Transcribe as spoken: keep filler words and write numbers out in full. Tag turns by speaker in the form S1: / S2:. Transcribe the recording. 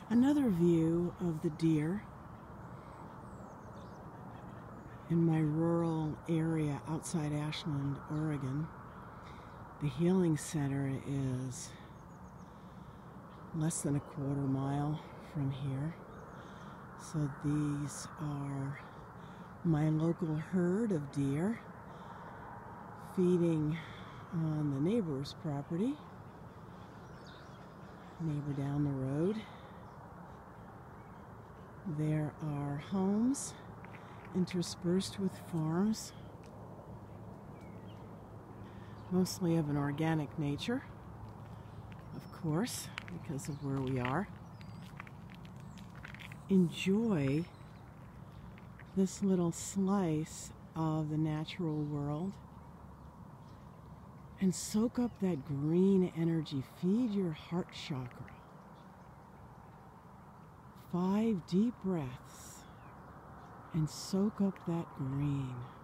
S1: Another view of the deer in my rural area outside Ashland, Oregon. The healing center is less than a quarter mile from here. So these are my local herd of deer feeding on the neighbor's property. Neighbor down the road. There are homes interspersed with farms, mostly of an organic nature, of course, because of where we are. Enjoy this little slice of the natural world and soak up that green energy. Feed your heart chakra. Five deep breaths and soak up that green.